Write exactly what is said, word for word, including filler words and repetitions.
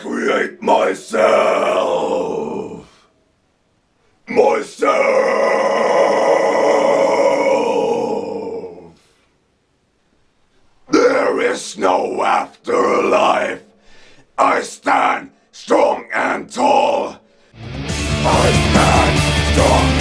create myself. Myself. There is no afterlife. I stand strong and tall. I stand strong